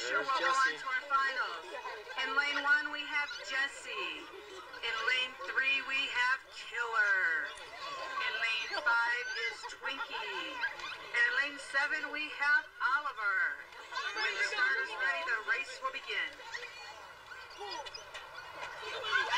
Fisher will go on to our finals. In lane 1, we have Jesse. In lane 3, we have Killer. In lane 5 is Twinkie. And in lane 7, we have Oliver. When the start is ready, the race will begin.